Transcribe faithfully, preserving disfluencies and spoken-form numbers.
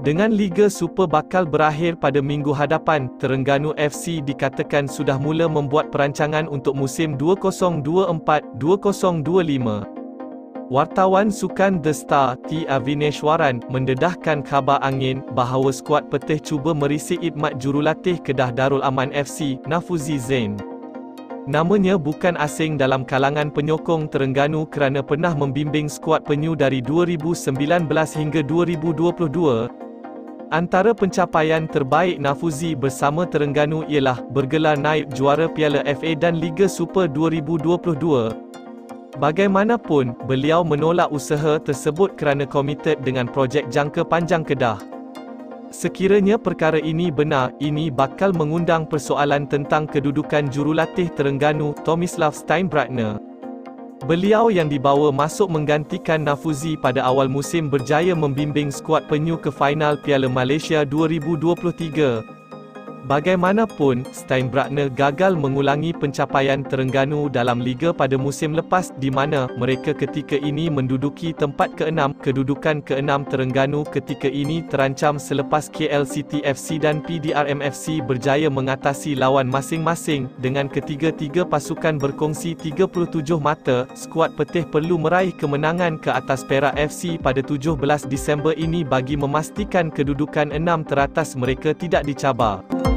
Dengan Liga Super bakal berakhir pada minggu hadapan, Terengganu F C dikatakan sudah mula membuat perancangan untuk musim dua kosong dua empat dua kosong dua lima. Wartawan sukan The Star, T. Avineshwaran, mendedahkan khabar angin bahawa skuad Perth cuba merisi khidmat jurulatih Kedah Darul Aman F C, Nafuzi Zain. Namanya bukan asing dalam kalangan penyokong Terengganu kerana pernah membimbing skuad penyu dari dua ribu sembilan belas hingga dua ribu dua puluh dua. Antara pencapaian terbaik Nafuzi bersama Terengganu ialah bergelar naib juara Piala F A dan Liga Super dua ribu dua puluh dua. Bagaimanapun, beliau menolak usaha tersebut kerana komited dengan projek jangka panjang Kedah. Sekiranya perkara ini benar, ini bakal mengundang persoalan tentang kedudukan jurulatih Terengganu, Tomislav Steinbratner. Beliau yang dibawa masuk menggantikan Nafuzi pada awal musim berjaya membimbing skuad penyu ke final Piala Malaysia dua ribu dua puluh tiga. Bagaimanapun, Steinbratner gagal mengulangi pencapaian Terengganu dalam liga pada musim lepas di mana mereka ketika ini menduduki tempat keenam. Kedudukan keenam Terengganu ketika ini terancam selepas K L City F C dan P D R M F C berjaya mengatasi lawan masing-masing. Dengan ketiga-tiga pasukan berkongsi tiga puluh tujuh mata, skuad Perth perlu meraih kemenangan ke atas Perak F C pada tujuh belas Disember ini bagi memastikan kedudukan enam teratas mereka tidak dicabar.